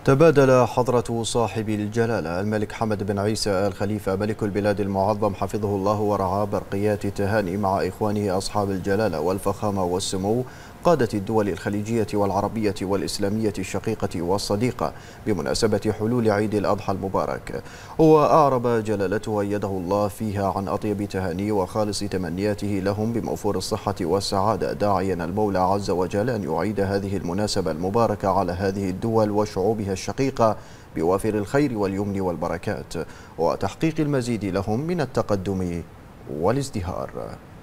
تبادل حضرة صاحب الجلالة الملك حمد بن عيسى آل خليفة ملك البلاد المعظم حفظه الله ورعاه برقيات التهاني مع إخوانه أصحاب الجلالة والفخامة والسمو قادة الدول الخليجية والعربية والإسلامية الشقيقة والصديقة بمناسبة حلول عيد الأضحى المبارك. وأعرب جلالته أيده الله فيها عن أطيب تهاني وخالص تمنياته لهم بموفور الصحة والسعادة، داعيا المولى عز وجل أن يعيد هذه المناسبة المباركة على هذه الدول وشعوبها الشقيقة بوافر الخير واليمن والبركات وتحقيق المزيد لهم من التقدم والازدهار.